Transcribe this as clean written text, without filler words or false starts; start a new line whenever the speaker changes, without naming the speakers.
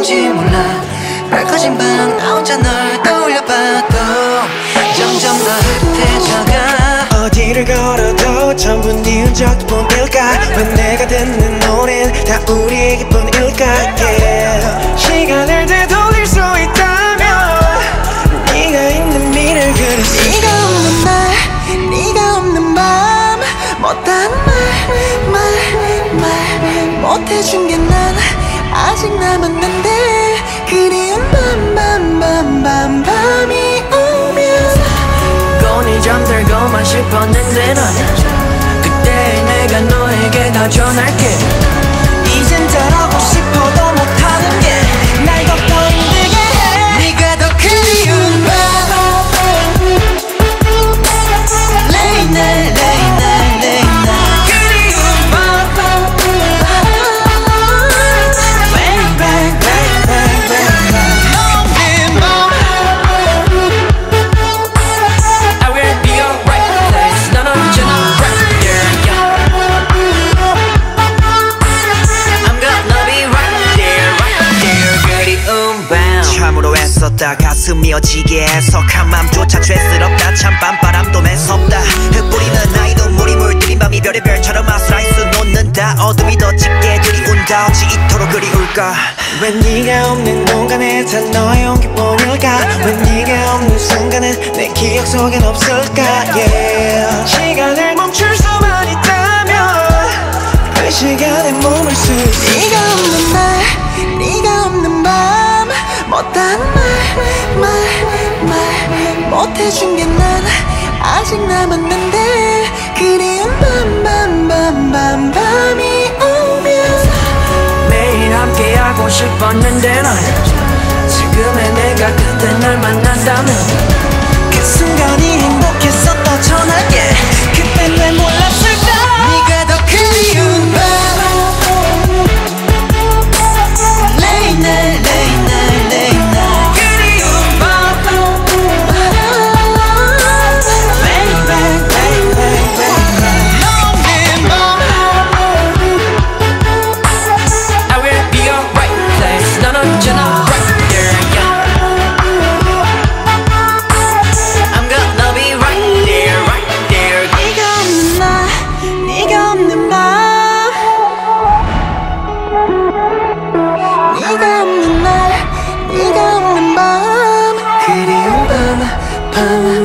건지 몰라. 밝아진 밤 나 혼자 널 떠올려봐도 점점 더 흐릿해져가.
어디를 걸어도 전부 네 흔적뿐일까. 왜 내가 듣는 노래는 다 우리의 기쁨일까. yeah. 시간을 되돌릴 수 있다면 네가 있는 미래를 그렸어.
네가 없는 날, 네가 없는 밤, 못한 말 못해준 게 난 아직 남았는데. 그리운 밤이 오면
곤히 잠들고만 싶었는데 넌 그때 내가 너에게 다 전할게. 이젠 잘하고 싶어도 못하는 게 날 더 힘들게 해.
네가 더 그리운 밤. Late night, late night, late night.
그리운 밤.
Bang, bang, bang, bang, bang, bang.
넌 밤. I will be your right place. 넌 언제나 right there. I'm gonna be right there, right there. 그리운 밤. 참으로 애썼다. 가슴이 어지게 해석한 맘조차 죄스럽다. 참 밤바람도 매섭다. 흩뿌리는 나이도 물이 물들인 밤이 별의별처럼 아슬아이스 놓는다. 어둠이 더 짙게 들이운다. 어찌 이토록 그리울까. 왜 네가 없는 공간에 다 너의 온기뿐일까. 왜 네가 없는 순간은 내 기억 속엔 없을까. yeah. 시간을 멈출 수만 있다면 그 시간에 머물 수 있어.
네가 없는 날, 네가 없는 밤, 못한 말 못해준 게 난 아직 남았는데. 그리운 밤이 오면
매일 함께하고 싶었는데 넌 지금의 내가 그때 널 만난다면 그 순간이 행복했었다 전할게. 그때 왜 몰랐을까.
네가 더 그리운 밤. Late night, late night, late night.
그리운 밤.
Bang, bang, bang, bang, bang, bang.
없는 밤. I will be your right place. 넌 언제나 right there. I'm gonna be right there, right there.
네가 없는 날, 네가 없는 밤, 네가 없는 날, 네가 없는 밤. 그리운 밤